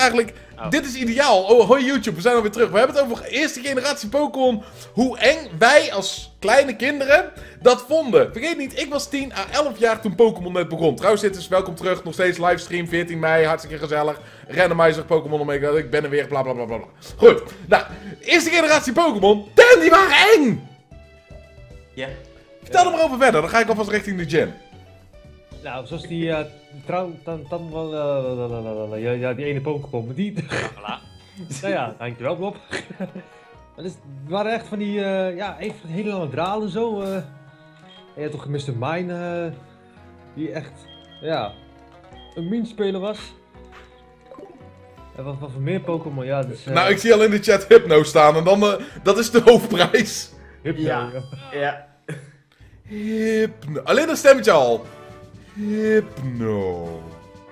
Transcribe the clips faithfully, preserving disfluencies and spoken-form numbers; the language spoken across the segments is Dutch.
eigenlijk... Oh. Dit is ideaal. Oh, hoi YouTube, we zijn alweer terug. We hebben het over eerste generatie Pokémon. Hoe eng wij als kleine kinderen dat vonden. Vergeet niet, ik was tien à elf jaar toen Pokémon net begon. Trouwens, dit is welkom terug. Nog steeds livestream, veertien mei. Hartstikke gezellig. Randomizer, Pokémon Omega. Ik ben er weer, bla bla bla bla. Goed. Nou, eerste generatie Pokémon. Damn, die waren eng! Ja. Vertel er maar over verder, dan ga ik alvast richting de gym. Nou, zoals die, uh, trouw, dan, dan wel, uh, ja, ja, die ene Pokémon, die... nou ja, dankjewel Bob. Het waren echt van die, uh, ja, even hele lange dralen zo. Uh, en je had toch mister Mine, uh, die echt, ja, een mean-speler was. En wat, wat voor meer Pokémon, ja, dus... Uh... Nou, ik zie al in de chat Hypno staan en dan, uh, dat is de hoofdprijs. Hypno, ja. Ja. ja. Hypno. Alleen dat stemmetje al. Hypno.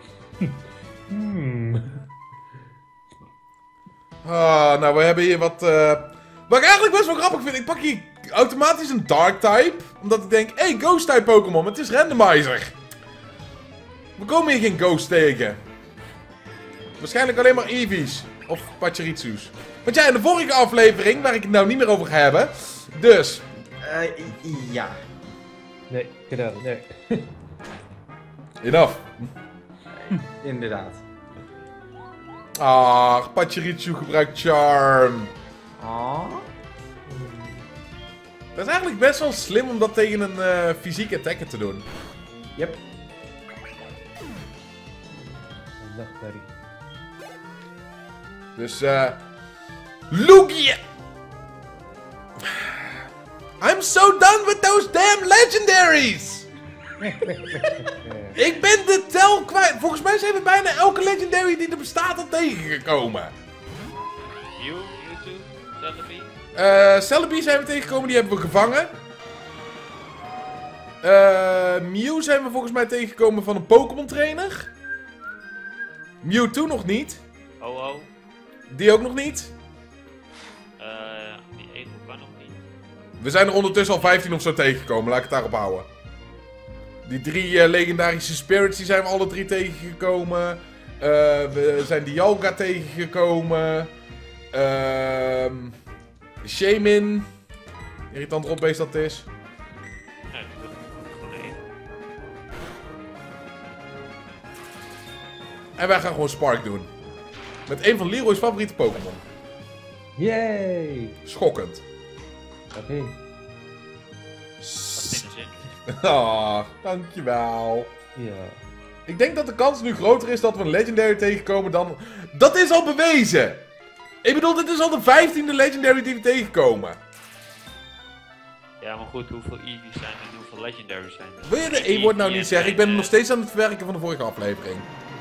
Hmm. Ah, nou, we hebben hier wat... Uh... Wat ik eigenlijk best wel grappig vind. Ik pak hier automatisch een Dark-type. Omdat ik denk, hé, hey, Ghost-type Pokémon, maar het is randomizer. We komen hier geen Ghost tegen. Waarschijnlijk alleen maar Eevees. Of Pachirisus. Want ja, in de vorige aflevering, waar ik het nou niet meer over ga hebben. Dus... Uh, ja. Nee, gedaan, nee. Enough. Inderdaad. Ah, Pachirisu gebruikt Charm. Ah. Dat is eigenlijk best wel slim om dat tegen een uh, fysieke attacker te doen. Yep. Nachtmerrie. Dus, eh... Uh, Lugia! I'm so done with those damn legendaries! Ik ben de tel kwijt. Volgens mij zijn we bijna elke legendary die er bestaat al tegengekomen. Mew, Mewtwo, Celebi? Eh, Celebi zijn we tegengekomen, die hebben we gevangen. Eh, Mew zijn we volgens mij tegengekomen van een Pokémon trainer. Mewtwo nog niet. Oh oh. Die ook nog niet. Uh, die ene kan nog niet. We zijn er ondertussen al vijftien of zo tegengekomen, laat ik het daarop houden. Die drie uh, legendarische spirits die zijn we alle drie tegengekomen. Uh, we zijn Dialga tegengekomen. Uh, Shaman. Irritant rotbeest dat is. Nee, dat is gewoon één. En wij gaan gewoon Spark doen. Met een van Leroy's favoriete Pokémon. Yay! Schokkend. Oké. Okay. Dat is in de zin. Ah, dankjewel. Ja. Ik denk dat de kans nu groter is dat we een Legendary tegenkomen dan... Dat is al bewezen! Ik bedoel, dit is al de vijftiende Legendary die we tegenkomen. Ja, maar goed, hoeveel Eevees zijn er en hoeveel Legendaries zijn er? Wil je de E-woord nou niet zeggen? Ik ben nog steeds aan het verwerken van de vorige aflevering.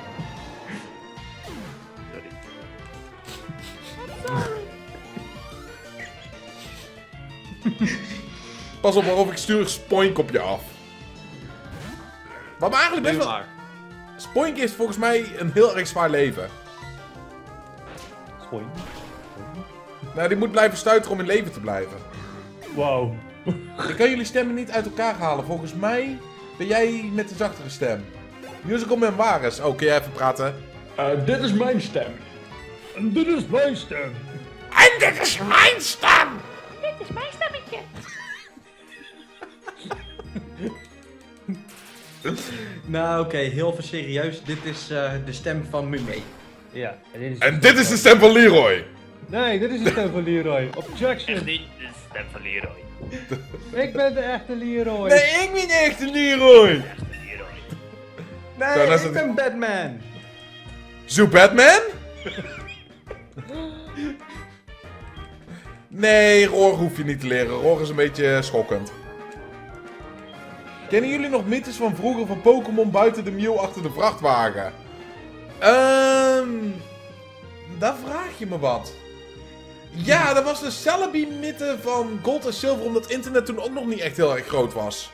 Pas op waarover ik stuur Spoink op je af. Wat me eigenlijk best wel... Spoink is volgens mij een heel erg zwaar leven. Spoink. Nou, die moet blijven stuiteren om in leven te blijven. Wauw. Ik kan jullie stemmen niet uit elkaar halen. Volgens mij ben jij met de zachtere stem. Musical Man Wares. Oh, kun jij even praten? Uh, dit is mijn stem. En dit is mijn stem. En dit is mijn stem! Dit is mijn stemmetje. Nou oké, okay, heel veel serieus. Dit is uh, de stem van Mume. Ja. En dit is, en dit is de stem van Leroy. Nee, dit is de stem van Leroy. Objection. Echt niet de stem van Leroy. Ik ben de echte Leroy. Nee, ik ben echt de Leroy. De echte Leroy. Nee, Zo, ik het... ben Batman. Zo Batman? Nee, Roar hoef je niet te leren. Roar is een beetje schokkend. Kennen jullie nog mythes van vroeger van Pokémon buiten de Mew achter de vrachtwagen? Ehm... Daar vraag je me wat. Ja, dat was de Celebi-mythe van Gold en Silver, omdat internet toen ook nog niet echt heel erg groot was.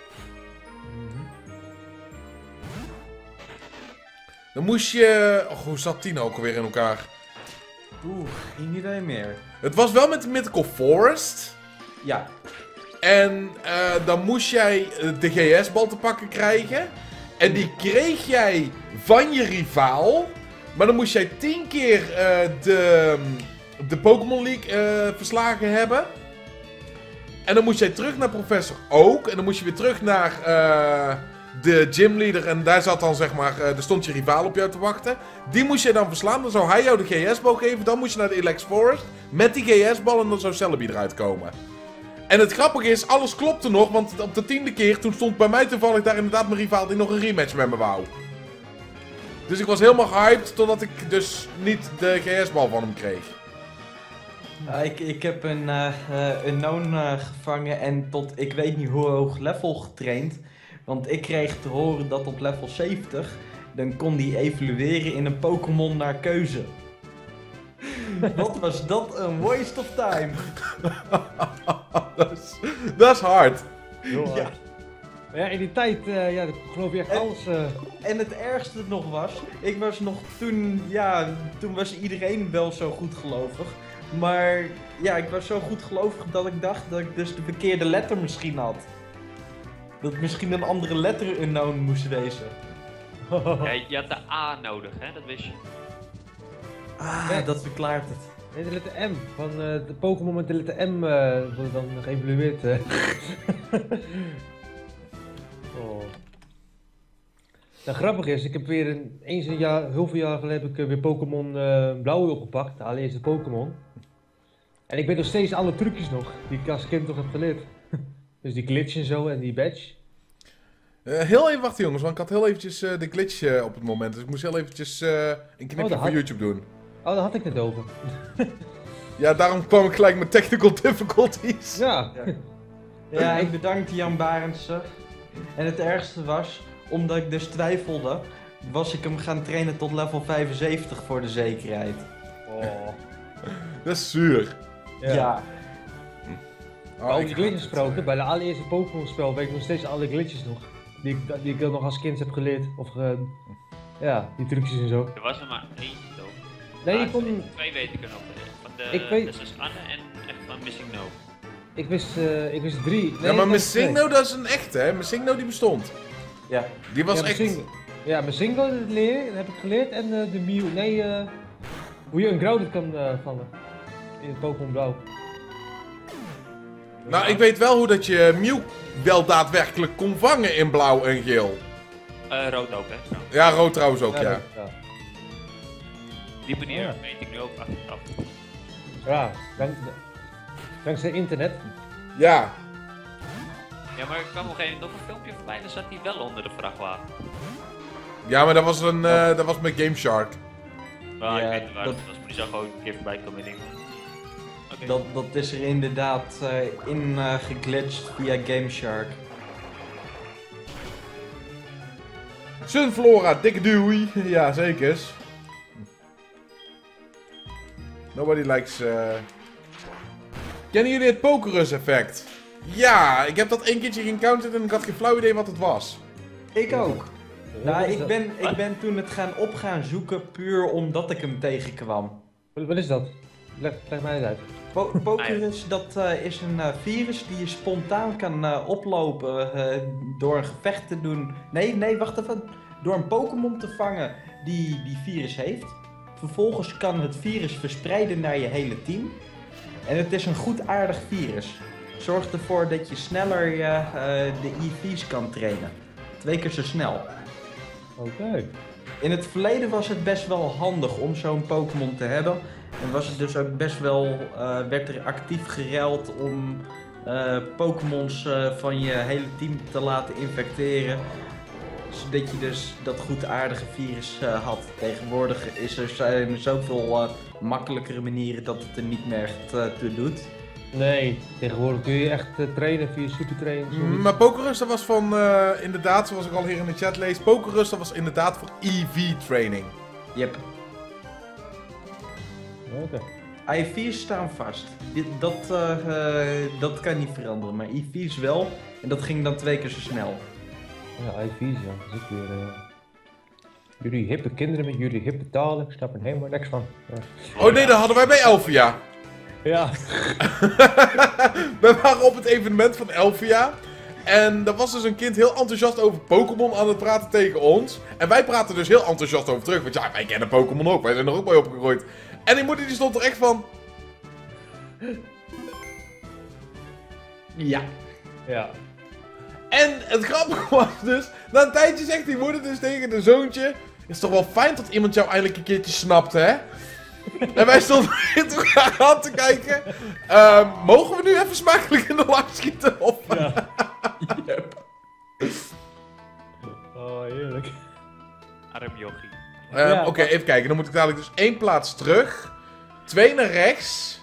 Dan moest je... Oh, hoe zat die nou ook alweer in elkaar? Oeh, geen idee meer. Het was wel met de Mythical Forest. Ja. En uh, dan moest jij de G S-bal te pakken krijgen. En die kreeg jij van je rivaal. Maar dan moest jij tien keer uh, de, de Pokémon League uh, verslagen hebben. En dan moest jij terug naar Professor Oak. En dan moest je weer terug naar uh, de gymleader. En daar zat dan zeg maar, uh, daar stond je rivaal op jou te wachten. Die moest je dan verslaan. Dan zou hij jou de G S-bal geven. Dan moest je naar de Ilex Forest met die G S-bal. En dan zou Celebi eruit komen. En het grappige is, alles klopte nog. Want op de tiende keer, toen stond bij mij toevallig daar inderdaad mijn rivaal die nog een rematch met me wou. Dus ik was helemaal gehyped totdat ik dus niet de G S-bal van hem kreeg. Uh, ik, ik heb een uh, uh, unknown uh, gevangen en tot ik weet niet hoe hoog level getraind. Want ik kreeg te horen dat op level zeventig, dan kon die evolueren in een Pokémon naar keuze. Wat was dat een waste of time. Dat is, dat is hard. Heel hard. Ja. Maar ja, in die tijd, uh, ja, geloof je echt En- alles... Uh... En het ergste nog was, ik was nog toen, ja, toen was iedereen wel zo goed gelovig. Maar ja, ik was zo goed gelovig dat ik dacht dat ik dus de verkeerde letter misschien had. Dat het misschien een andere letter unknown moest wezen. Ja, je had de A nodig, hè? Dat wist je. Ah, Ja. dat verklaart het. Nee, de letter M. Van uh, de Pokémon met de letter M uh, wordt dan geëvalueerd. Uh. oh. Nou, grappig is, ik heb weer een, eens een jaar, heel veel jaar geleden heb ik uh, weer Pokémon uh, Blauw opgepakt. De allereerste Pokémon. En ik weet nog steeds alle trucjes nog, die ik als kind toch heb geleerd. Dus die glitch en zo en die badge. Uh, heel even wachten jongens, want ik had heel eventjes uh, de glitch uh, op het moment. Dus ik moest heel eventjes uh, een knipje Oh, dat voor had- YouTube doen. Oh, daar had ik het over. Ja, daarom kwam ik gelijk met technical difficulties. Ja. Ja, ik bedankte Jan Barendse. En het ergste was, omdat ik dus twijfelde, was ik hem gaan trainen tot level vijfenzeventig voor de zekerheid. Oh. Dat is zuur. Ja. Ja. Oh, Over ik- die glitches gesproken, bij de allereerste Pokémon spel weet ik nog steeds alle glitches nog. Die ik, die ik nog als kind heb geleerd. Of ge... ja, die trucjes en zo. Er was er maar eentje toch? Nee, Ah, ik kon... twee, twee weet ik er nog. Van de, Ik weet- Dus is Anne en echt van Missing No. Ik wist, uh, ik wist drie. Nee, Ja, maar dat was Missingno, twee. dat is een echte, hè? Missingno die bestond. Ja. Die was ja, echt... Missing- Ja, Missingno leer, heb ik geleerd. En uh, de Mew, nee, uh, hoe je een Grouded kan uh, vangen. In het Pokémon Blauw. Nou, ik weet wel hoe dat je Mew wel daadwerkelijk kon vangen in blauw en geel. Eh, rood ook, hè? trouwens. Ja, rood trouwens ook, ja. dat- ja. Die manier Ja. weet ik nu ook achteraf. Ja, dank, dankzij internet. Ja. Ja, maar er kwam op een gegeven moment nog een filmpje voorbij, dan zat hij wel onder de vrachtwagen. Ja, maar dat was, een, uh, dat was met Game Shark. Maar Ja, ik weet niet waar dat- dat was, maar die zag gewoon een keer voorbij komen en ik denk, oké. Dat, dat is er inderdaad uh, in uh, geglitcht via Gameshark. Sunflora, dikke doei. Ja, zeker. Nobody likes... Uh... Kennen jullie het Pokerus effect? Ja, ik heb dat één keertje geencounterd en ik had geen flauw idee wat het was. Ik ook. Nou, Wat is ik dat? ben, ik ben toen het gaan op gaan zoeken puur omdat ik hem tegenkwam. Wat, wat is dat? Leg, leg mij eens uit. Po Pokerus, dat uh, is een uh, virus die je spontaan kan uh, oplopen uh, door een gevecht te doen. Nee, nee, wacht even. Door een Pokémon te vangen die die virus heeft. Vervolgens kan het virus verspreiden naar je hele team. En het is een goedaardig virus. Zorgt ervoor dat je sneller uh, uh, de E V's kan trainen. Twee keer zo snel. Oké. In het verleden was het best wel handig om zo'n Pokémon te hebben. En was het dus ook best wel, uh, werd er actief geruild om uh, Pokémons uh, van je hele team te laten infecteren. Zodat je dus dat goedaardige virus uh, had. Tegenwoordig is er, zijn er zoveel uh, makkelijkere manieren dat het er niet meer echt uh, toe doet. Nee, tegenwoordig kun je echt uh, trainen via supertrainen. Mm, maar Pokerus, dat was van, uh, inderdaad, zoals ik al hier in de chat lees, Pokerus, dat was inderdaad voor E V-training. Yep. Oké. I V's staan vast. Dit, dat, uh, uh, dat kan niet veranderen, maar E V's wel. En dat ging dan twee keer zo snel. Ja, I V's, ja. Dat is ook weer... Uh... Jullie hippe kinderen met jullie hippe talen, ik snap er helemaal niks van. Ja. Oh nee, dat hadden wij bij Elvia. Ja. We waren op het evenement van Elvia. En er was dus een kind heel enthousiast over Pokémon aan het praten tegen ons. En wij praten dus heel enthousiast over terug. Want ja, wij kennen Pokémon ook. Wij zijn er ook bij opgegroeid. En die moeder die stond er echt van... Ja. Ja. En het grappige was dus... Na een tijdje zegt die moeder dus tegen de zoontje... Het is toch wel fijn dat iemand jou eindelijk een keertje snapt, hè? En wij stonden elkaar aan te kijken. Uh, mogen we nu even smakelijk in de lach schieten? Of... Ja. Yep. Oh, heerlijk. Arm jochie. Uh, Ja, Oké, maar- even kijken. Dan moet ik dadelijk dus één plaats terug. Twee naar rechts.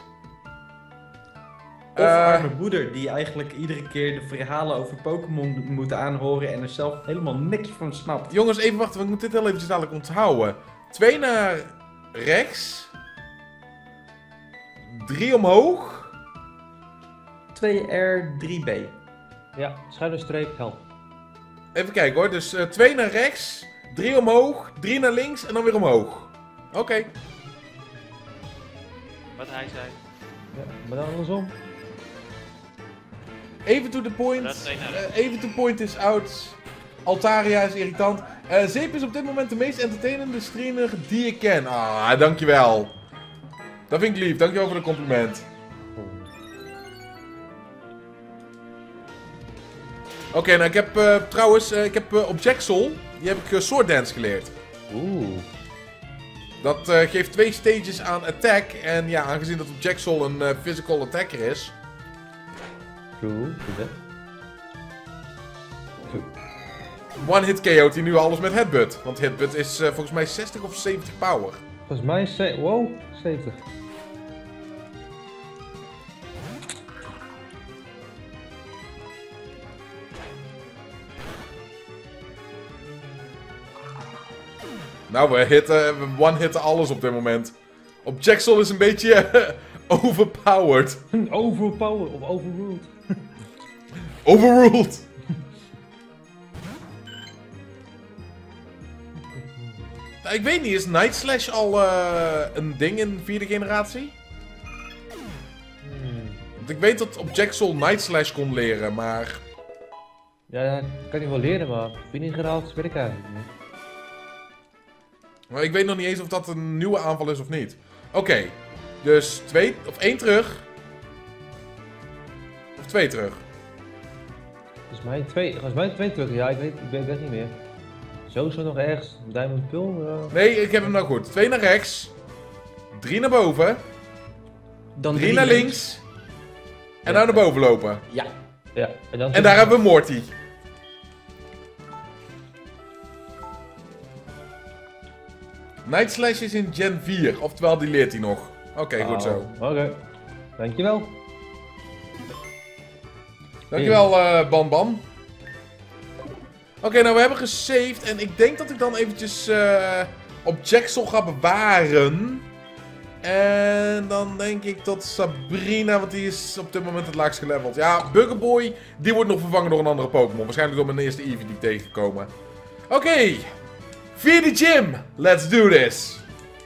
Of Eh, arme moeder die eigenlijk iedere keer de verhalen over Pokémon moet aanhoren en er zelf helemaal niks van snapt. Jongens, even wachten. Want ik moet dit heel eventjes dadelijk onthouden. Twee naar rechts. Drie omhoog. twee R, drie B. Ja, schuine streep, help. Even kijken hoor. Dus uh, twee naar rechts. Drie omhoog. Drie naar links. En dan weer omhoog. Oké. Okay. Wat hij zei. Ja, maar dan andersom. Even to the point. Dat is twee naar Uh, even to point is out. Altaria is irritant. Uh, Zeep is op dit moment de meest entertainende streamer die ik ken. Ah, dankjewel. Dat vind ik lief. Dankjewel voor de compliment. Oké, okay, nou ik heb uh, trouwens, uh, ik heb uh, op Jaxol, die heb ik uh, Sword Dance geleerd. Oeh. Dat uh, geeft twee stages aan attack. En ja, aangezien dat op Jaxol een uh, physical attacker is. True, goed hè. One hit K O't hij nu alles met Headbutt. Want Headbutt is uh, volgens mij zestig of zeventig power. Volgens mij is ze... Wow, zeventig. Nou, we hitten, we one-hitten alles op dit moment. Op Jaxol is een beetje uh, overpowered. Overpowered of overruled. Overruled. Nou, ik weet niet, is Night Slash al uh, een ding in vierde generatie? Hmm. Want ik weet dat op Jaxol Night Slash kon leren, maar... Ja, dat kan je wel leren, maar binnengehaald weet ik eigenlijk niet. Maar ik weet nog niet eens of dat een nieuwe aanval is of niet. Oké, okay, dus twee, of één terug. Of twee terug. Volgens mij twee, volgens mij twee terug. Ja, ik weet, ik weet het niet meer. Sowieso nog ergens. Diamond Pill? Uh... Nee, ik heb hem nou goed. Twee naar rechts. Drie naar boven. Dan Drie naar links. En Ja. nou naar boven lopen. Ja. Ja, en dan... En daar hebben we Morty. Night Slash is in Gen vier. Oftewel, die leert hij nog. Oké, okay, goed zo. Oké. Okay. Dankjewel. Dankjewel, uh, Ban Ban. Oké, okay, nou we hebben gesaved. En ik denk dat ik dan eventjes uh, op Jaxol ga bewaren. En dan denk ik tot Sabrina, want die is op dit moment het laagst geleveld. Ja, Buggerboy, die wordt nog vervangen door een andere Pokémon. Waarschijnlijk door mijn eerste Eevee die ik tegengekomen. Oké, okay. Vierde gym. Let's do this.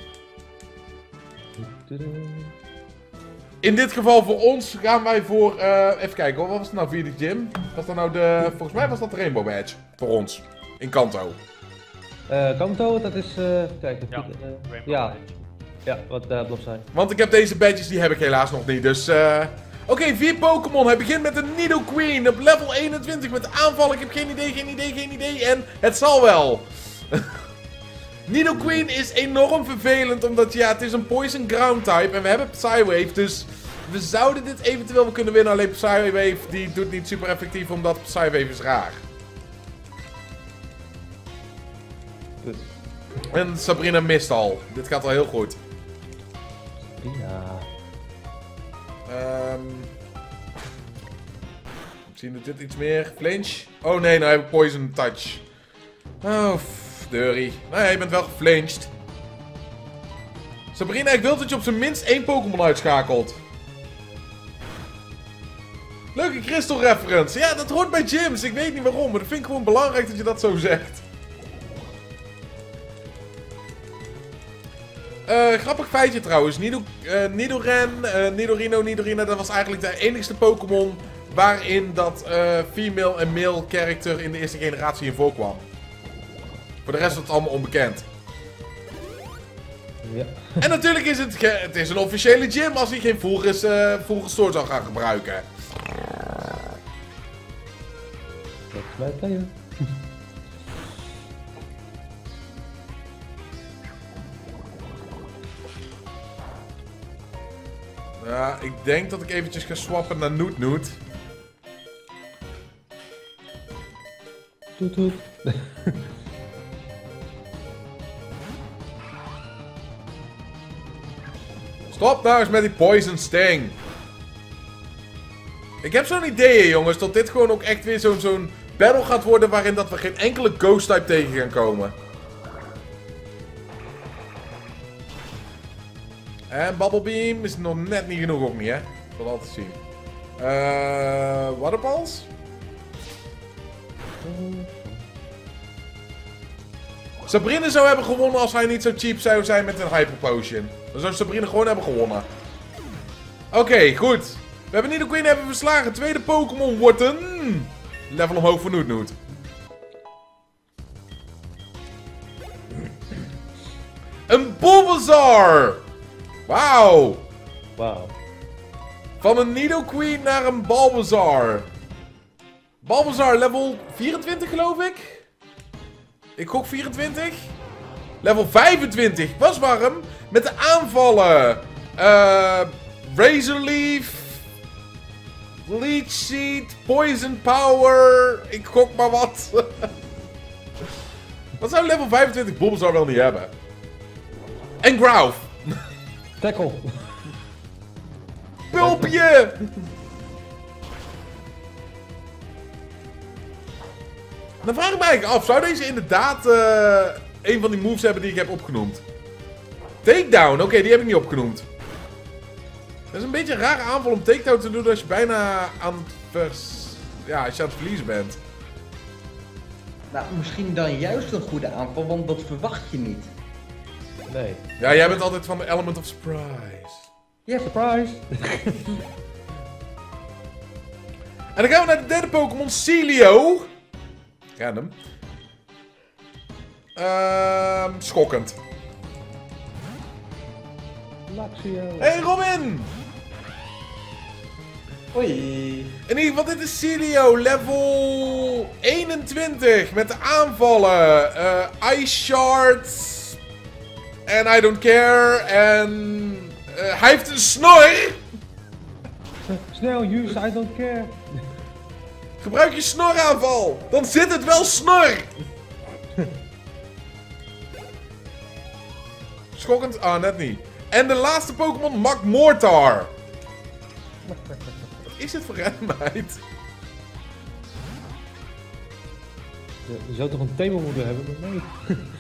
In dit geval voor ons gaan wij voor... Uh, even kijken hoor, wat was het nou vierde gym? Was dat nou de... Volgens mij was dat de Rainbow Badge. Voor ons. In Kanto. Uh, Kanto, dat is... Uh, even kijken. Ja, Uh, Rainbow ja. Badge. Ja, wat uh, blof zijn. Want ik heb deze badges, die heb ik helaas nog niet. Dus uh... Oké, okay, vier Pokémon. Hij begint met een Nidoqueen op level eenentwintig met aanval. Ik heb geen idee, geen idee, geen idee. En het zal wel. Nidoqueen is enorm vervelend, omdat ja, het is een Poison Ground type. En we hebben Psywave, dus we zouden dit eventueel wel kunnen winnen. Alleen Psywave, die doet niet super effectief, omdat Psywave is raar. Goed. En Sabrina mist al. Dit gaat al heel goed. Ja. Um, misschien doet dit iets meer. Flinch. Oh nee, nou heb ik Poison Touch. Oh, Deurie. Nou ja, je bent wel geflinched. Sabrina, ik wil dat je op zijn minst één Pokémon uitschakelt. Leuke Crystal reference. Ja, dat hoort bij gyms. Ik weet niet waarom, maar dat vind ik gewoon belangrijk dat je dat zo zegt. Uh, grappig feitje trouwens. Nido, uh, Nidoran, uh, Nidorino, Nidorina, dat was eigenlijk de enigste Pokémon waarin dat uh, female en male character in de eerste generatie in voorkwam. Voor de rest is het allemaal onbekend. Ja. En natuurlijk is het, ge het is een officiële gym als hij geen full, res uh, full restore zou gaan gebruiken. Dat is mij tegen. Ja, ik denk dat ik eventjes ga swappen naar Noot Noot. Toet toet. Stop nou eens met die Poison Sting. Ik heb zo'n idee, jongens, dat dit gewoon ook echt weer zo'n zo'n battle gaat worden waarin dat we geen enkele Ghost type tegen gaan komen. En Bubble Beam is nog net niet genoeg, ook niet, hè? Ik zal altijd zien. Uh, Waterballs? Sabrina zou hebben gewonnen als hij niet zo cheap zou zijn met een Hyper Potion. Dan zou Sabrina gewoon hebben gewonnen. Oké, okay, goed. We hebben Nidoqueen hebben verslagen. Tweede Pokémon wordt een... level omhoog voor Noot Noot. Een Bulbasaur! Wauw! Wauw. Van een Nidoqueen naar een Bulbasaur. Bulbasaur level vierentwintig geloof ik. Ik gok vierentwintig. Level vijfentwintig. Was warm. Met de aanvallen. Uh, Razor Leaf. Leech Seed. Poison Power. Ik gok maar wat. Wat zou level vijfentwintig Bulbasaur wel niet hebben? En Growth. Tackle. Pulpje. Dan vraag ik me eigenlijk af, zou deze inderdaad uh, een van die moves hebben die ik heb opgenoemd? Takedown, oké, okay, die heb ik niet opgenoemd. Dat is een beetje een rare aanval om takedown te doen als je bijna aan het, vers... ja, als je aan het verliezen bent. Nou, misschien dan juist een goede aanval, want dat verwacht je niet. Nee. Ja, jij bent altijd van de element of surprise. Ja, Surprise! En dan gaan we naar de derde Pokémon, Celio. Random. Uh, schokkend. Luxio. Hey Robin! Oei. In ieder geval, dit is Celio, level eenentwintig. Met de aanvallen. Uh, Ice Shards. En I don't care. En uh, hij heeft een snor. Snel, use, I don't care. Gebruik je snoraanval. Dan zit het wel snor. Schokkend? Ah, net niet. En de laatste Pokémon, Magmortar. Wat is dit voor randomheid? Je, je zou toch een thema moeten hebben, maar nee.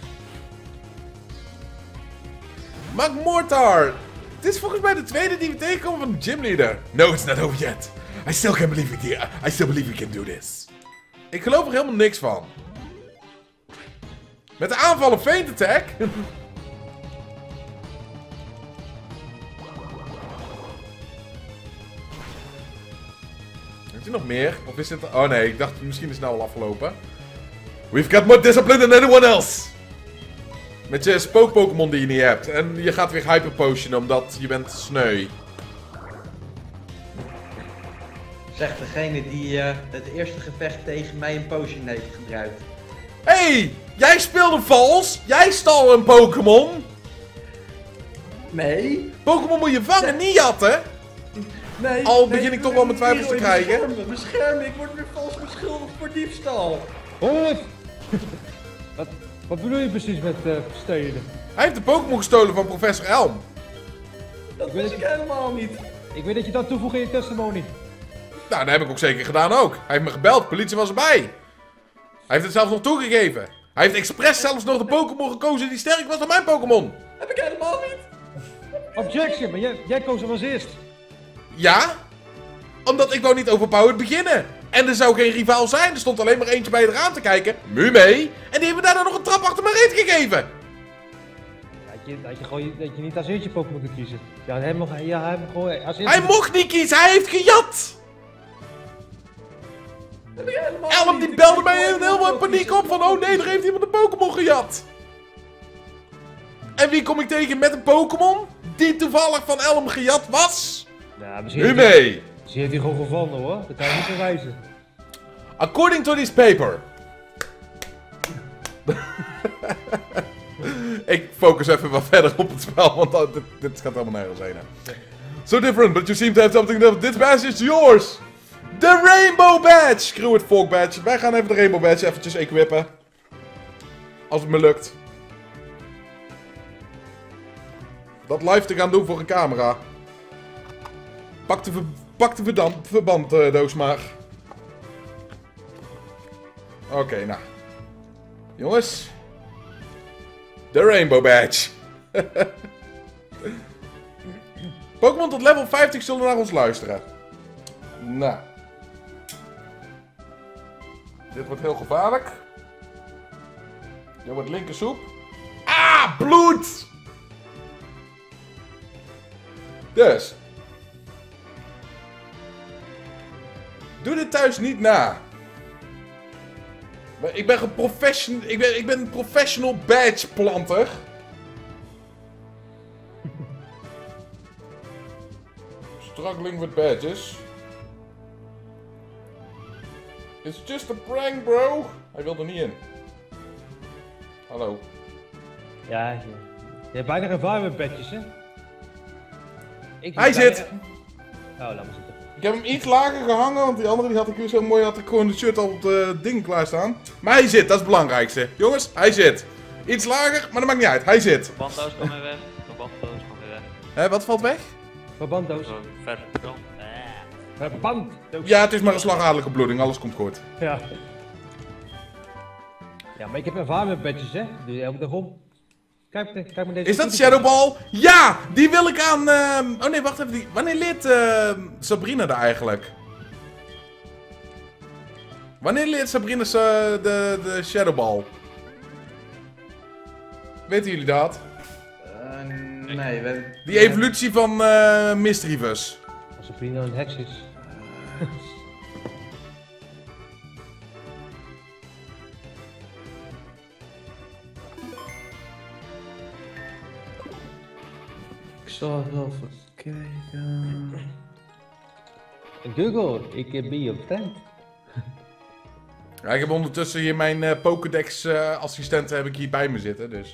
Magmortar. Dit is volgens mij de tweede die we tegenkomen van de gymleader. No, it's not over yet. I still can't believe it. I still believe we can do this. Ik geloof er helemaal niks van. Met de aanvallen feint attack. Heeft hij nog meer? Of is dit... Oh nee, ik dacht misschien is het nou al afgelopen. We've got more discipline than anyone else. Met je spook-Pokémon die je niet hebt. En je gaat weer Hyper Potion omdat je bent sneu. Zegt degene die uh, het eerste gevecht tegen mij een potion heeft gebruikt. Hé, hey, jij speelde vals. Jij stal een Pokémon. Nee. Pokémon moet je vangen, niet jatten. Nee. Al begin ik toch wel mijn twijfels te krijgen. Beschermen, beschermen. Ik word weer vals beschuldigd voor diefstal. Hoi! wat, wat bedoel je precies met uh, stelen? Hij heeft de Pokémon gestolen van professor Elm. Dat Ik wist weet ik helemaal niet. Ik weet dat je dat toevoegt in je testimony. Nou, dat heb ik ook zeker gedaan ook. Hij heeft me gebeld, politie was erbij. Hij heeft het zelfs nog toegegeven. Hij heeft expres zelfs nog de Pokémon gekozen die sterk was dan mijn Pokémon. Heb ik helemaal niet. Objection, maar jij, jij koos hem als eerst. Ja? Omdat ik wou niet overpowered beginnen. En er zou geen rivaal zijn. Er stond alleen maar eentje bij eraan te kijken. Mume. En die hebben me daarna nog een trap achter mijn reet gegeven. Dat je, dat je, gewoon, dat je niet als eerste Pokémon kunt kiezen. Ja, hij, mocht, ja, hij, mocht gewoon als eerste... Hij mocht niet kiezen. Hij heeft gejat. Elm die belde mij in helemaal in paniek op van, oh nee, er heeft iemand een Pokémon gejat. En wie kom ik tegen met een Pokémon? Die toevallig van Elm gejat was? Ja, misschien heeft, Hume! hij, misschien heeft hij gewoon gevonden hoor. Dat kan je niet bewijzen. According to this paper. Ik focus even wat verder op het spel, want dat- dit, dit gaat helemaal nergens heen. Hè. So different, but you seem to have something that this badge is yours. The Rainbow Badge! Screw it, Folk Badge. Wij gaan even de Rainbow Badge eventjes equippen. Als het me lukt. Dat live te gaan doen voor een camera. Pak de, ver pak de verdam verbanddoos maar. Oké, okay, nou. Jongens. De Rainbow Badge. Pokémon tot level vijftig zullen naar ons luisteren. Nou. Dit wordt heel gevaarlijk. Dit wordt linkersoep. Ah, bloed! Dus. Doe dit thuis niet na. Maar ik ben een profession, ik ben, ik ben een professional badge planter. Struggling with badges. It's just a prank, bro. Hij wil er niet in. Hallo. Ja, je, je hebt bijna gevaar met bedjes, hè? Ik Hij bijna- zit. Oh, laat maar zitten. Ik heb hem iets lager gehangen, want die andere die had ik weer zo mooi, had ik gewoon de shirt al op het ding klaarstaan. Maar hij zit, dat is het belangrijkste. Jongens, hij zit. Iets lager, maar dat maakt niet uit. Hij zit. Verbanddoos kwam weer weg. Verbanddoos kwam weer weg. Hé, wat valt weg? Verbanddoos. Zo ver op de kant. Eh. Verbanddoos. Ja, het is maar een slagadelijke bloeding, alles komt goed. Ja. Ja, maar ik heb ervaring met bedjes, hè? Doe je elke dag om. Kijk, kijk maar deze. Is dat Shadow Ball? Ja! Die wil ik aan... ehm, Oh nee, wacht even. Die... Wanneer leert ehm, Sabrina er eigenlijk? Wanneer leert Sabrina ze de, de Shadow Ball? Weten jullie dat? Uh, nee, we... Die evolutie van eh Misdreavus. Als Sabrina een heks is. Ik zal wel even kijken... Google, ik ben je friend. Ja, ik heb ondertussen hier mijn eh, Pokédex eh, assistenten heb ik hier bij me zitten, dus...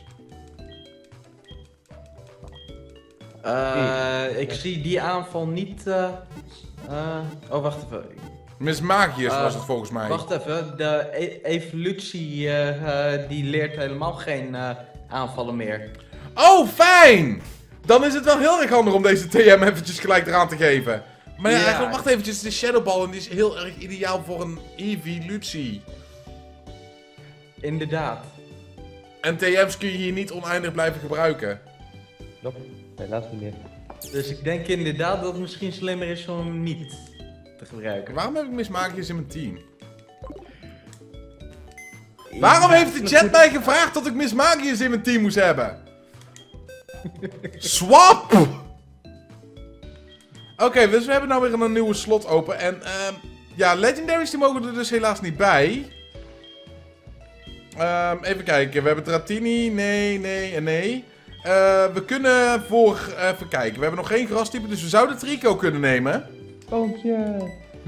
Uh, ik zie die aanval niet... Uh, uh, oh, wacht even. Miss Magius Uh, was het volgens mij. Wacht even, de e evolutie uh, uh, die leert helemaal geen uh, aanvallen meer. Oh, fijn! Dan is het wel heel erg handig om deze T M eventjes gelijk eraan te geven. Maar ja, Ja. eigenlijk, wacht eventjes, de Shadow Ball en die is heel erg ideaal voor een evolutie. Inderdaad. En T M's kun je hier niet oneindig blijven gebruiken. Nope, helaas niet meer. Dus ik denk inderdaad dat het misschien slimmer is om hem niet te gebruiken. Waarom heb ik Miss Magius in mijn team? Waarom heeft de chat mij gevraagd dat ik Miss Magius in mijn team moest hebben? Swap! Oké, okay, dus we hebben nou weer een nieuwe slot open. En ehm ja, Legendaries die mogen er dus helaas niet bij. Um, even kijken, we hebben Dratini, nee, nee en nee. Uh, we kunnen voor, uh, even kijken, we hebben nog geen grastype, dus we zouden Trico kunnen nemen. Boompje.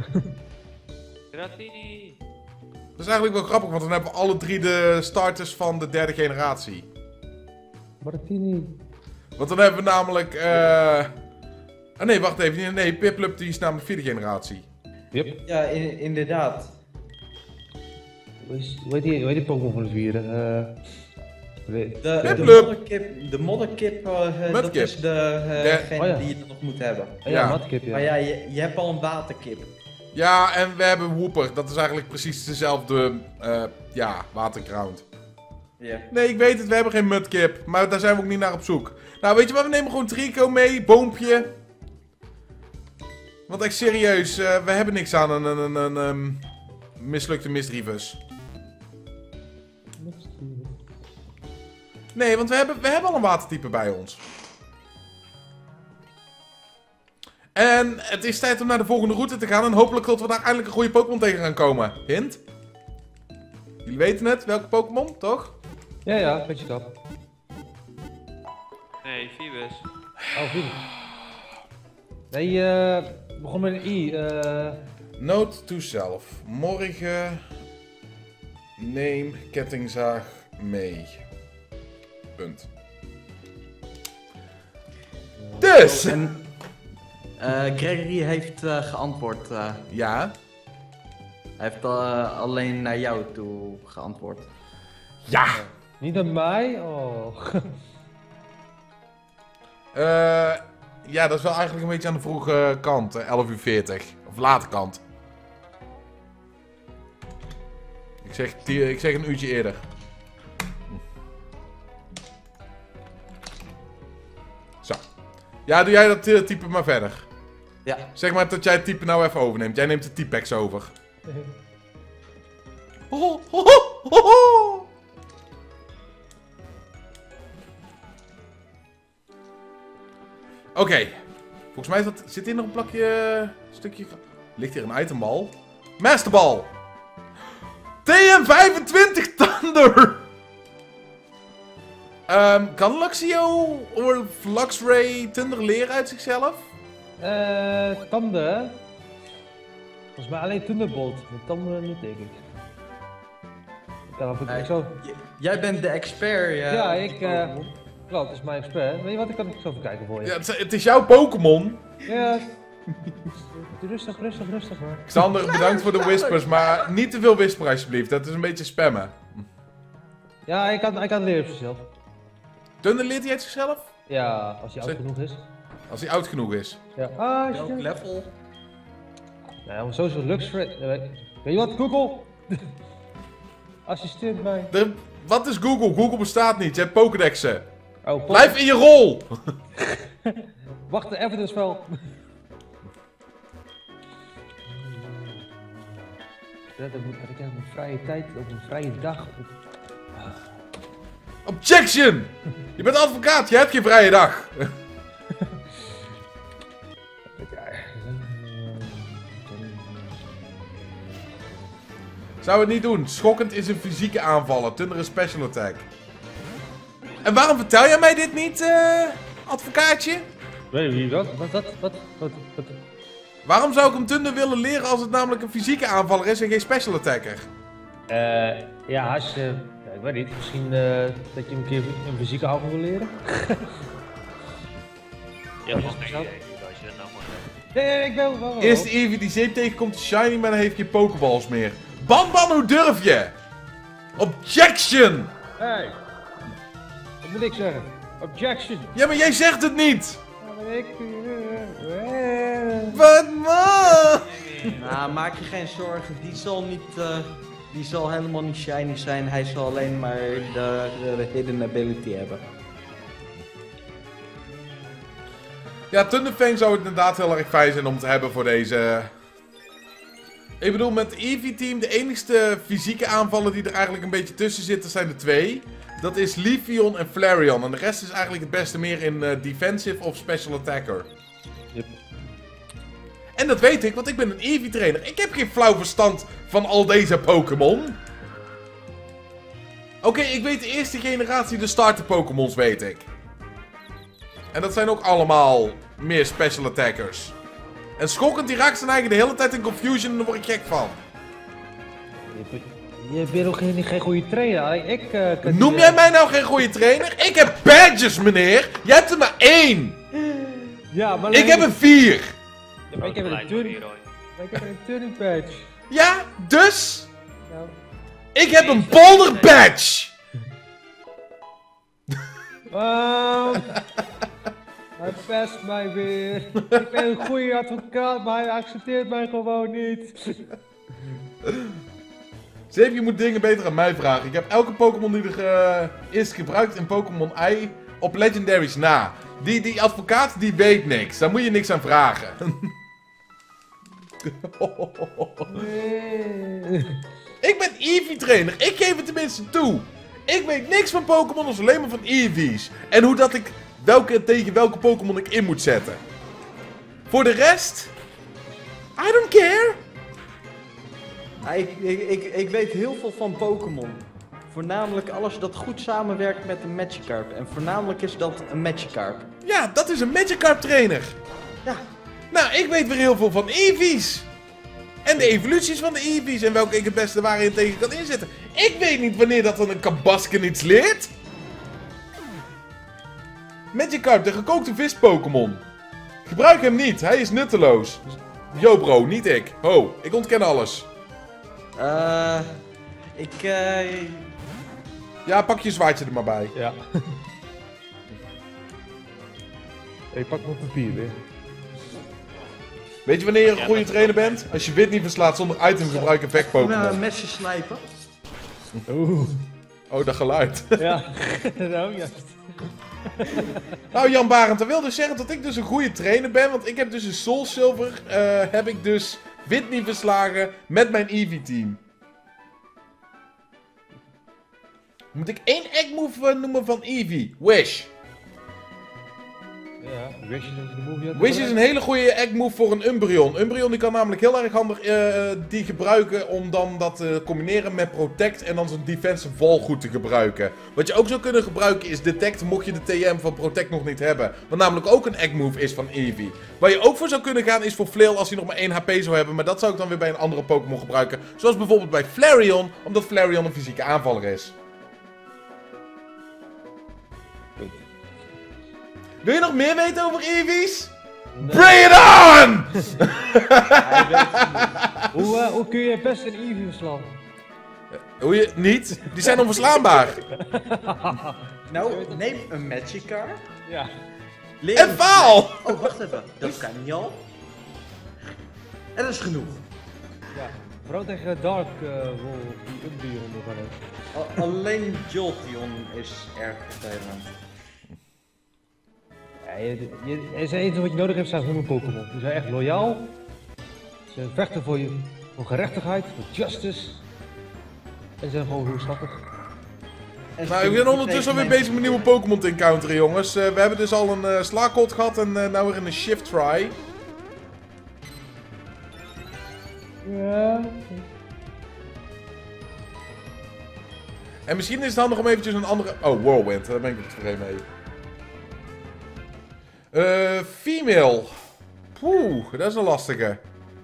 Gratini. Dat is eigenlijk wel grappig, want dan hebben we alle drie de starters van de derde generatie. Martini. Want dan hebben we namelijk, eh... Oh nee, wacht even, nee, nee Piplup die is namelijk vierde generatie. Yep. Ja, in, inderdaad. Hoe is- hoe heet die, hoe heet die Pokémon van de vierde? Uh, De, de, Piplup. modderkip, de modderkip, uh, uh, dat Mudkip. is de, uh, Ja. degene Oh ja. die je nog moet hebben. oh, ja, Ja. Matkip, ja. Maar ja, je, je hebt al een waterkip. Ja, en we hebben Wooper, dat is eigenlijk precies dezelfde, eh, ja, waterground. Ja. Nee, ik weet het, we hebben geen Mudkip, maar daar zijn we ook niet naar op zoek. Nou, weet je wat, we nemen gewoon Trico mee, Boompje. Want echt serieus, uh, we hebben niks aan een, een, een, een um, mislukte Misdreavus. Nee, want we hebben, we hebben al een watertype bij ons. En het is tijd om naar de volgende route te gaan. En hopelijk dat we daar eindelijk een goede Pokémon tegen gaan komen. Hint? Jullie weten het, welke Pokémon, toch? Ja, ja, beetje kap. Nee, Phoebus. Oh, goed. Nee, eh... begon met een I. eh... Note to self. Morgen neem kettingzaag mee. Punt. Dus! En eh, Gregory heeft eh, geantwoord. eh. Ja? Hij heeft eh, alleen naar jou toe geantwoord. Ja! Niet naar mij? Oh. Eh... Ja, dat is wel eigenlijk een beetje aan de vroege kant, eh, elf uur veertig. Of late kant. Ik zeg, die- ik zeg een uurtje eerder. Zo. Ja, doe jij dat uh, type maar verder. Ja. Zeg maar dat jij het type nou even overneemt. Jij neemt de typex over. Ho, ho, ho, ho, ho. Oké. Okay. Volgens mij is dat, zit hier nog een plakje... Uh, stukje... Ligt hier een itembal? Masterball! T M vijfentwintig Thunder! Um, kan Luxio of Luxray Thunder leren uit zichzelf? Eh, tanden. Volgens mij alleen Thunderbolt. De tanden niet, denk ik. Ik kan ook Nee. ik zo... J- jij bent de expert. eh, Ja, op ik, de eh, Pokémon. Klopt, het is mijn expert. Weet je wat, ik kan het zo even kijken voor je. Ja, het, is- het is jouw Pokémon. Ja. Rustig, rustig, rustig hoor. Xander, bedankt voor de whispers, maar niet te veel whisper alsjeblieft. Dat is een beetje spammen. Ja, hij kan, hij kan leren op zichzelf. Thunder leert hij uit zichzelf? Ja, als hij oud Zet- genoeg is. Als hij oud genoeg is. Ja. Ah, Welk shit. level? Nou, zo is het Luxray. eh, Weet weet je wat, Google? Assisteert mij. De, wat is Google? Google bestaat niet. Je hebt Pokédexen. Oh, pop. Blijf in je rol! Wacht even dus wel. Ja, dat moet dat ik aan mijn vrije tijd, op een vrije dag. Objection! Je bent advocaat, je hebt geen vrije dag. Zou het niet doen. Schokkend is een fysieke aanvaller. Thunder is special attack. En waarom vertel jij mij dit niet, eh, advocaatje? Weet je wie wat? Wat, wat, wat, wat, wat? Waarom zou ik hem Thunder willen leren als het namelijk een fysieke aanvaller is en geen special attacker? Eh, ja, als je, ja, ik weet niet, misschien eh, dat je een keer een fysieke aanval wil leren? Ja, dat is een idee, als je dat nou maar zegt. Nee, nee, ik wil wel. Eerste Eevee die zeep tegenkomt is shiny, maar dan heeft je Pokeballs meer. Banban, hoe durf je? Objection! Hey, wat moet ik zeggen? Objection. Ja, maar jij zegt het niet! Ja, maar ik... eh, eh. Wat man? Nou, maak je geen zorgen. Die zal niet... eh, die zal helemaal niet shiny zijn. Hij zal alleen maar de, de hidden ability hebben. Ja, Thunderfang zou het inderdaad heel erg fijn zijn om te hebben voor deze... Ik bedoel, met Eevee Team, de enigste fysieke aanvallen die er eigenlijk een beetje tussen zitten zijn er twee. Dat is Leafeon en Flareon. En de rest is eigenlijk het beste meer in uh, defensive of special attacker. Yep. En dat weet ik, want ik ben een Eevee trainer. Ik heb geen flauw verstand van al deze Pokémon. Oké, okay, ik weet de eerste generatie de starter Pokémons, weet ik. En dat zijn ook allemaal meer special attackers. En Schokkend die raakt zijn eigen de hele tijd in confusion en daar word ik gek van. Je, je bent ook geen, geen goede trainer. Alleen ik uh, kan Noem die, jij eh, mij nou geen goede trainer? Ik heb badges, meneer! Jij hebt er maar één! Ja, maar Ik heb er vier! Ja, maar ik heb een Gelijk, turning, Leroy. maar ik heb een turning badge. Ja, dus? Nou, Ik heb een boulder badge! oh, hij pest mij weer. Ik ben een goede advocaat, maar hij accepteert mij gewoon niet. Zeep, je moet dingen beter aan mij vragen. Ik heb elke Pokémon die er uh, is gebruikt in Pokémon I op Legendaries na. Die, die advocaat die weet niks. Daar moet je niks aan vragen. Nee. Ik ben Eevee trainer. Ik geef het tenminste toe. Ik weet niks van Pokémon als alleen maar van Eevees. En hoe dat ik welke, tegen welke Pokémon ik in moet zetten. Voor de rest... I don't care. Ja, ik, ik, ik, ik weet heel veel van Pokémon. Voornamelijk alles dat goed samenwerkt met een Magikarp. En voornamelijk is dat een Magikarp. Ja, dat is een Magikarp trainer. Ja. Nou, ik weet weer heel veel van Eevees. En de evoluties van de Eevees. En welke ik het beste waarin tegen kan inzetten. Ik weet niet wanneer dat dan een Kabasken iets leert. Magikarp, de gekookte vis Pokémon. Gebruik hem niet, hij is nutteloos. Yo bro, niet ik. Ho, ik ontken alles. Eh... ik, eh... Ja, pak je zwaardje er maar bij. Ja. Ik pak mijn papier weer. Weet je wanneer je een goede trainer bent? Als je wit niet verslaat zonder item gebruik effect Een Pokémon. uh, mesje snipen. Oeh. Oh, dat geluid. Ja. Nou, juist. Nou, Jan Barend, dat wil dus zeggen dat ik dus een goede trainer ben. Want ik heb dus een Soul Silver, uh, heb ik dus wit niet verslagen met mijn Eevee-team. Moet ik één egg move uh, noemen van Eevee? Wish. Ja, Wish is de move. Ja, Wish is een hele goede egg move voor een Umbreon. Umbreon die kan namelijk heel erg handig uh, die gebruiken om dan dat te uh, combineren met Protect en dan zijn Defensive Wall goed te gebruiken. Wat je ook zou kunnen gebruiken is Detect, mocht je de T M van Protect nog niet hebben. Wat namelijk ook een egg move is van Eevee. Waar je ook voor zou kunnen gaan is voor Flail als hij nog maar één H P zou hebben. Maar dat zou ik dan weer bij een andere Pokémon gebruiken. Zoals bijvoorbeeld bij Flareon, omdat Flareon een fysieke aanvaller is. Wil je nog meer weten over Eevees? Nee. Bring it on! hoe, uh, hoe kun je best een Eevee verslaan? Hoe je niet? Die zijn onverslaanbaar. Nou, neem een Magikarp. Ja. Leer En faal! Oh, wacht even. Dat kan niet al. En dat is genoeg. Ja. Vooral tegen Dark uh, Wolf, die Umbreon nog aan heeft. Alleen Jolteon is erg vervelend. Ja, je, je, het enige wat je nodig hebt zijn honderd Pokémon. Die zijn echt loyaal. Ze vechten voor je, voor gerechtigheid, voor justice. En ze zijn gewoon heel schattig. Nou, ik ben ondertussen alweer bezig met nieuwe Pokémon te encounteren, jongens. Uh, we hebben dus al een uh, Slakot gehad en uh, nou weer een Shift Try. Ja. En misschien is het handig om eventjes een andere... Oh, Whirlwind, daar ben ik niet tevreden mee. Uh, female. Poeh, dat is een lastige.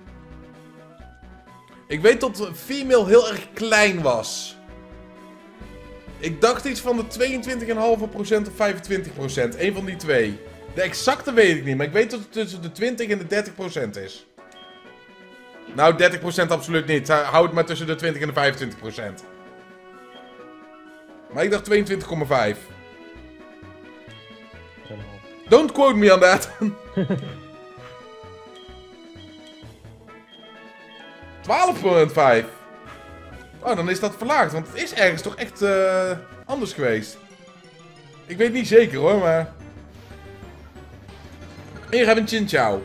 Ik weet dat female heel erg klein was. Ik dacht iets van de tweeëntwintig komma vijf procent of vijfentwintig procent. Eén van die twee. De exacte weet ik niet, maar ik weet dat het tussen de twintig en de dertig procent is. Nou, dertig procent absoluut niet. Houd het maar tussen de twintig en de vijfentwintig procent. Maar ik dacht tweeëntwintig komma vijf. Don't quote me on that. twaalf komma vijf. Oh, dan is dat verlaagd, want het is ergens toch echt uh, anders geweest. Ik weet niet zeker hoor, maar... Hier hebben we een Chinchou.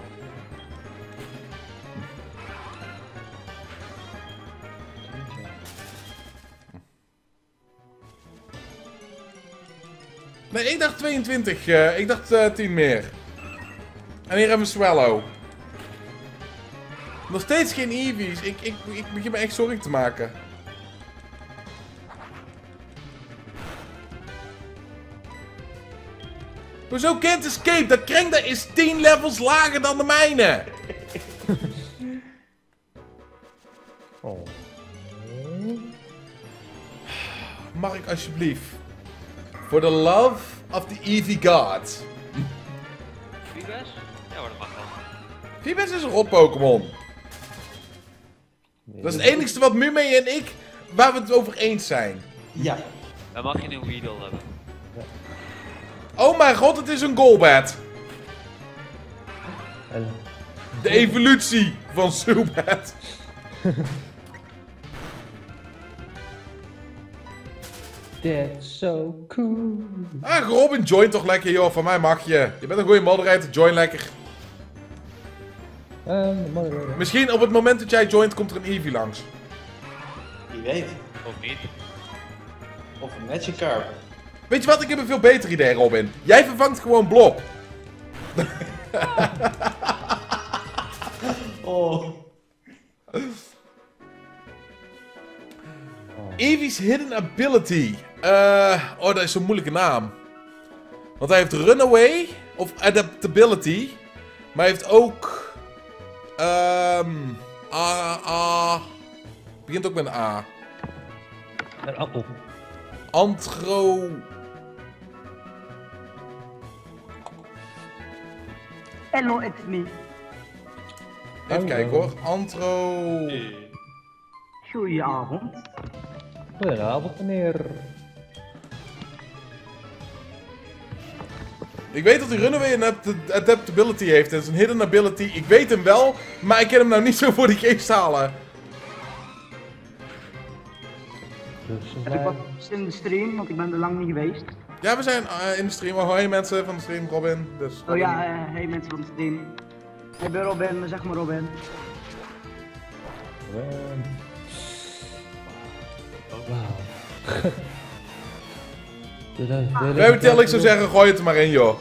Nee, ik dacht tweeëntwintig. Uh, ik dacht uh, tien meer. En hier hebben we Swallow. Nog steeds geen Eevees. Ik, ik, ik begin me echt zorgen te maken. Hoezo Can't Escape? Dat Kreng daar is tien levels lager dan de mijne. Oh. Mag ik alsjeblieft? For the love of the Eevee God. Feebas? Ja, maar dat mag wel. Feebas is een rot Pokémon. Nee, Dat is het enigste wat Mume en ik, waar we het over eens zijn. Ja. Dan mag je een Weedle hebben. Oh mijn god, het is een Golbat. En... De evolutie van Zubat. That's so cool. Ah, Robin, join toch lekker, joh. Van mij mag je. Je bent een goede moderator, join lekker. Um, mooi, mooi, mooi. Misschien op het moment dat jij joint, komt er een Eevee langs. Wie weet. Of niet? Of een Magikarp. Weet je wat, ik heb een veel beter idee, Robin. Jij vervangt gewoon Blob. Oh. Eevee's hidden ability. Uh, oh, dat is zo'n moeilijke naam. Want hij heeft runaway of adaptability. Maar hij heeft ook... Ehm... A, A... Begint ook met een A. Een appel. Antro... Hello, it's me. Even kijken hoor. Antro... Goedenavond. Goedenavond, meneer. Ik weet dat hij runaway en adapt- adaptability heeft. Dat is een hidden ability. Ik weet hem wel, maar ik kan hem nou niet zo voor die geest halen. Dus Heb ik wat in de stream, want ik ben er lang niet geweest. Ja, we zijn uh, in de stream. Oh, hoi mensen van de stream, Robin. Dus, Oh ja, uh, hey mensen van de stream. Ik ben Robin, zeg maar Robin. Wauw. Fairy Tail, ik zou zeggen, gooi het er maar in, joh.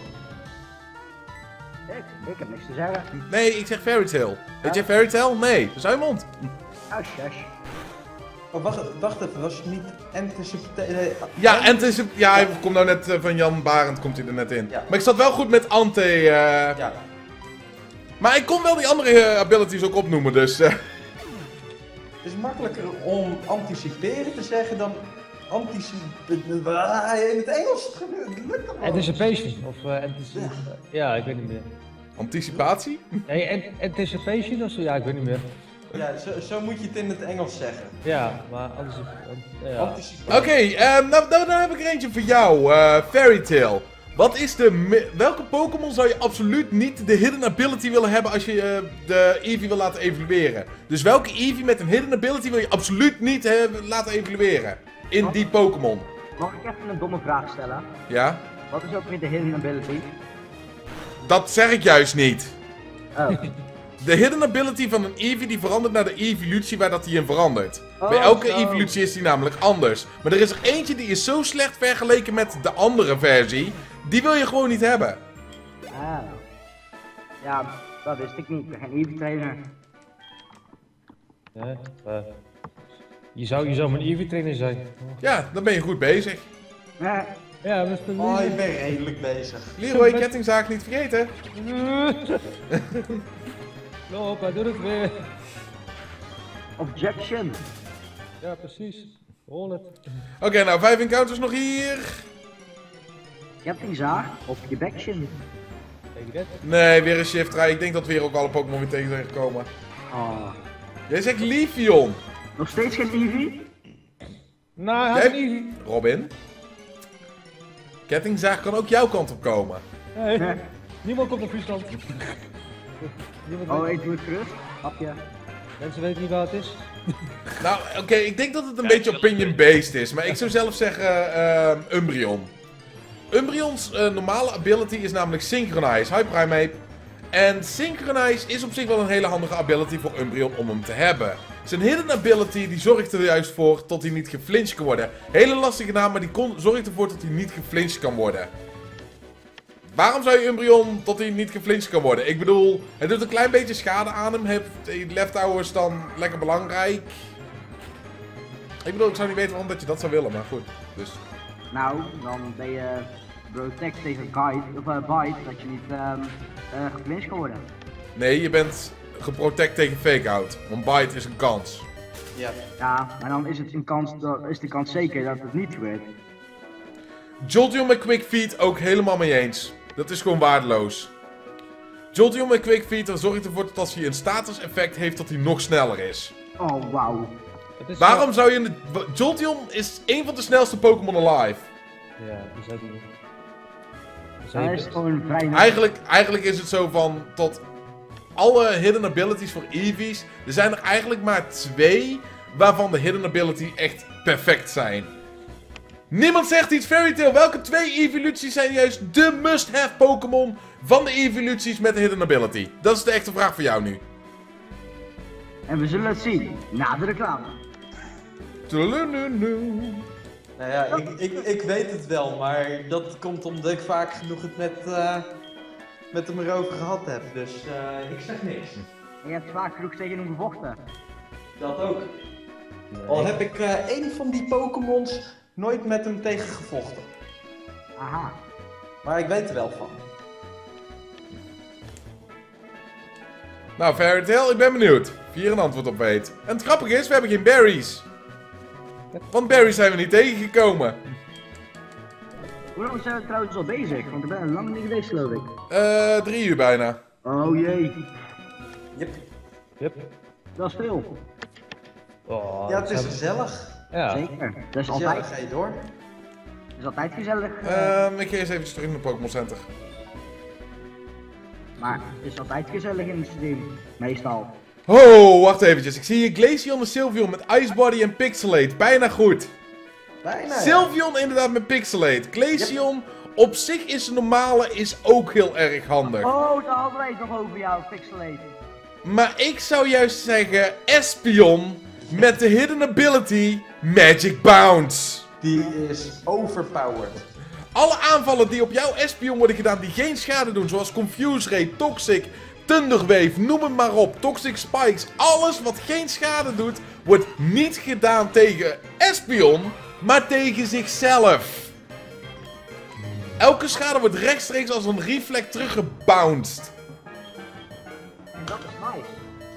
Ik, ik heb niks te zeggen. Nee, ik zeg Fairy Tail. Weet jij Fairy Tail? Nee, dat is uit je mond. Hush, hush. Oh, wacht, wacht even, was het niet anticipate... Ja, en het is, ja, hij komt nou net uh, van Jan Barend, komt hij er net in. Ja. Maar ik zat wel goed met Ante. Uh, Ja. Maar ik kon wel die andere uh, abilities ook opnoemen, dus... Uh. Het is makkelijker om anticiperen te zeggen dan anticiperen. In het Engels het lukt toch wel. Anticipation, of uh, antici- ja, ik weet niet meer. Anticipatie? Nee, an- anticipation of zo? Ja, ik weet niet meer. Ja, zo, zo moet je het in het Engels zeggen. Ja, maar anticipation. Ja. Anticiperen. Oké, okay, um, nou, nou, nou heb ik er eentje voor jou, uh, Fairy Tail. Wat is de... mi- Welke Pokémon zou je absoluut niet de hidden ability willen hebben als je uh, de Eevee wil laten evolueren? Dus welke Eevee met een hidden ability wil je absoluut niet uh, laten evolueren? In die Pokémon. Mag ik even een domme vraag stellen? Ja? Wat is ook weer de hidden ability? Dat zeg ik juist niet. Oh. De hidden ability van een Eevee die verandert naar de evolutie waar dat hij in verandert. Oh, Bij elke zo. evolutie is die namelijk anders. Maar er is er eentje die is zo slecht vergeleken met de andere versie. Die wil je gewoon niet hebben. Ah. Ja, dat wist ik niet. Ik ben geen Eevee trainer. Ja, uh, je, zou, je zou mijn Eevee trainer zijn. Ja, dan ben je goed bezig. Eh, Ja, dat is de Oh, je bent redelijk bezig. Leroy, kettingzaak niet vergeten. Loop, hij doet het weer. objection. Ja, precies. Hol het. Oké, nou, vijf encounters nog hier. Kettingzaag of je baction. Kijk dat. Nee, weer een shift try. Ik denk dat we hier ook alle Pokémon weer tegen zijn gekomen. Oh. Jij zegt Leafeon. Nog steeds geen Eevee? Nou, hij Jij- heeft een Eevee. Robin. Kettingzaag kan ook jouw kant op komen. Nee, Nee. niemand komt naar Friesland. Niemand Oh, weet- ik doe het gerust. Hapje. Mensen weten niet waar het is. Nou, oké, ik denk dat het een beetje opinion-based is. Maar ik zou zelf zeggen ehm, Umbreon. Umbreons eh, normale ability is namelijk Synchronize. Hi Primeape. En Synchronize is op zich wel een hele handige ability voor Umbreon om hem te hebben. Zijn hidden ability die zorgt er juist voor tot hij niet geflinched kan worden. Hele lastige naam, maar die kon, zorgt ervoor dat hij niet geflinched kan worden. Waarom zou je Umbreon tot hij niet geflinched kan worden? Ik bedoel, het doet een klein beetje schade aan hem. Heeft left hours dan lekker belangrijk? Ik bedoel, ik zou niet weten waarom dat je dat zou willen, maar goed. Dus. Nou, dan ben je protect tegen guide, of uh, bite, dat je niet um, uh, geflinched kan worden. Nee, je bent geprotect tegen fake-out. Want bite is een kans. Ja. Ja, maar dan is, het een kans, dat, is de kans zeker dat het niet gebeurt. Jolteon met Quick Feet ook helemaal mee eens. Dat is gewoon waardeloos. Jolteon met Quick Feet er zorgt ervoor dat als hij een status effect heeft dat hij nog sneller is. Oh, wauw. Het is Waarom zou je... een- Jolteon is een van de snelste Pokémon alive. wel- Ja, die zou die... die zou Hij je- is gewoon vrij... Eigenlijk, eigenlijk is het zo van... Tot alle hidden abilities voor Eevees... Er zijn er eigenlijk maar twee... Waarvan de hidden ability echt perfect zijn. Niemand zegt iets. Fairy Tail, welke twee evoluties zijn juist de must-have Pokémon... van de evoluties met de hidden ability? Dat is de echte vraag voor jou nu. En we zullen het zien, na de reclame. Tulululu. Nou ja, ik, ik, ik weet het wel, maar dat komt omdat ik vaak genoeg het met, eh, met hem erover gehad heb. Dus eh, ik zeg niks. Je hebt vaak genoeg tegen hem gevochten. Dat ook. Nee. Al heb ik uh, één van die Pokémons nooit met hem tegen gevochten. Aha. Maar ik weet er wel van. Nou, Fairy Tail, ik ben benieuwd. Vier een antwoord op weet. En het grappige is, we hebben geen berries. Want berries zijn we niet tegengekomen. Hoe lang zijn we trouwens al bezig? Want ik ben lang niet geweest, geloof ik. Eh, drie uur bijna. Oh jee, Yep. Yep. dat is veel. Oh, Ja, het is dat gezellig. Ja. Zeker. Dat is Dus ja, altijd, dan ga je door. dat is altijd gezellig. eh, Ehm, ik ga eens even terug naar Pokémon Center. maar het is altijd gezellig in het stream. Meestal. Oh, wacht eventjes. Ik zie hier Glaceon en Sylveon met Ice Body en Pixelate. Bijna goed. Bijna. ja. Sylveon inderdaad met Pixelate. Glaceon op zich is een normale, is ook heel erg handig. Oh, daar hadden wij het nog over jou, Pixelate. Maar ik zou juist zeggen Espeon met de hidden ability Magic Bounce. Die is overpowered. Alle aanvallen die op jouw Espeon worden gedaan die geen schade doen, zoals Confuse Ray, Toxic, Thunderwave, noem het maar op, Toxic Spikes, alles wat geen schade doet, wordt niet gedaan tegen Espeon, maar tegen zichzelf. Elke schade wordt rechtstreeks als een reflect teruggebounced. En dat is nice.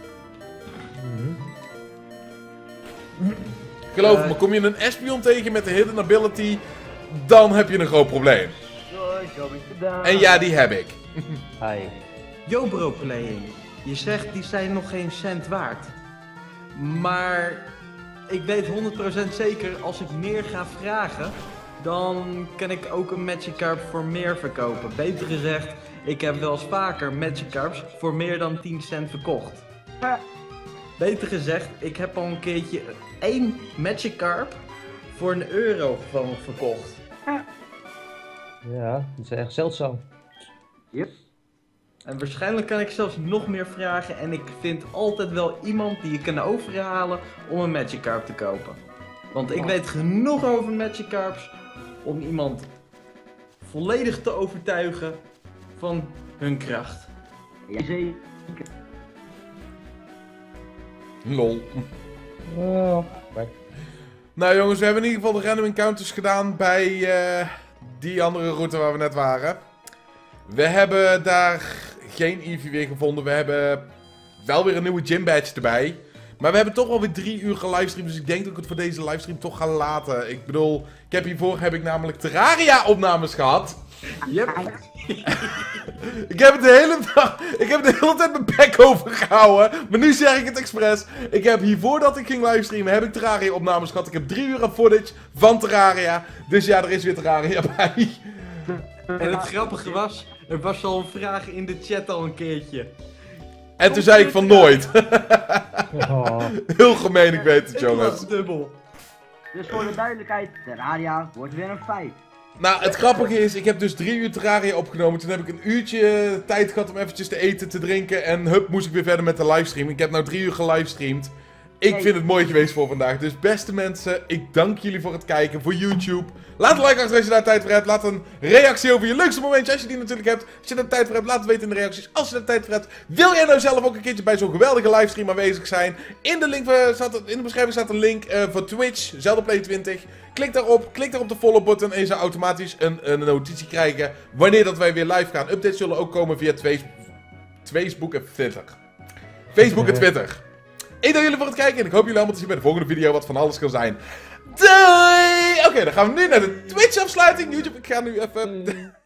Geloof Eh. me, kom je een Espeon tegen met de hidden ability, dan heb je een groot probleem. En ja, die heb ik. Hi. Yo bro playing. Je zegt die zijn nog geen cent waard. Maar ik weet honderd procent zeker als ik meer ga vragen, dan kan ik ook een Magikarp voor meer verkopen. Beter gezegd, ik heb wel eens vaker Magikarps voor meer dan tien cent verkocht. Ja. Beter gezegd, ik heb al een keertje één Magikarp voor een euro van verkocht. Ja, dat is echt zeldzaam. Yep. En waarschijnlijk kan ik zelfs nog meer vragen en ik vind altijd wel iemand die je kan overhalen om een Magikarp te kopen. Want ik weet genoeg over Magikarps om iemand volledig te overtuigen van hun kracht. Ja, zeker. Lol. Oh, Nou jongens, we hebben in ieder geval de random encounters gedaan bij eh, die andere route waar we net waren. We hebben daar geen Eevee weer gevonden. We hebben wel weer een nieuwe gym badge erbij. Maar we hebben toch wel weer drie uur gelivestreamd. Dus ik denk dat ik het voor deze livestream toch ga laten. Ik bedoel, ik heb hiervoor heb ik namelijk Terraria opnames gehad. Yep. Ik heb het de hele dag, ik heb de hele tijd mijn bek overgehouden. Maar nu zeg ik het expres. Ik heb hiervoor dat ik ging livestreamen, heb ik Terraria opnames gehad. Ik heb drie uur aan footage van Terraria. Dus ja, er is weer Terraria bij. En het grappige was, er was al een vraag in de chat al een keertje. En toen zei ik van nooit. oh. Heel gemeen, ik weet het Ik jongens. was dubbel. Dus voor de duidelijkheid, Terraria wordt weer een feit. Nou, het grappige is, ik heb dus drie uur Terraria opgenomen. Toen heb ik een uurtje tijd gehad om eventjes te eten, te drinken. En hup, moest ik weer verder met de livestream. Ik heb nou drie uur gelivestreamd. Ik Hey. vind het mooi geweest voor vandaag. Dus beste mensen, ik dank jullie voor het kijken, voor YouTube. Laat een like achter als je daar tijd voor hebt. Laat een reactie over je leukste momentje, als je die natuurlijk hebt. Als je daar tijd voor hebt, laat het weten in de reacties. Als je daar tijd voor hebt, wil jij nou zelf ook een keertje bij zo'n geweldige livestream aanwezig zijn? In de, link, uh, staat, in de beschrijving staat een link uh, voor Twitch, ZeldaPlay twintig. Klik daarop, klik daar op de follow button en je zou automatisch een, een notitie krijgen wanneer dat wij weer live gaan. Updates zullen ook komen via Facebook en Twitter. Facebook en Twitter. Ik dank jullie voor het kijken en ik hoop jullie allemaal te zien bij de volgende video wat van alles kan zijn. Doei! Oké, dan gaan we nu naar de Twitch afsluiting. YouTube, ik ga nu even...